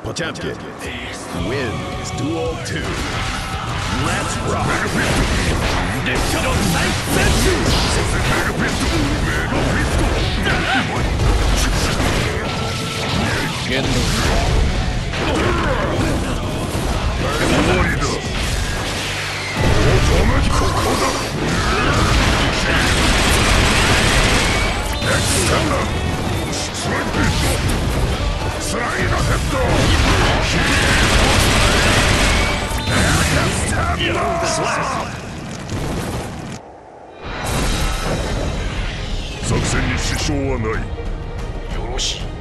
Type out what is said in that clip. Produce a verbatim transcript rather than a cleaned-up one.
Potemkin wins duel two. Let's rock! Slap! 作戦に支障はない。 よろしい。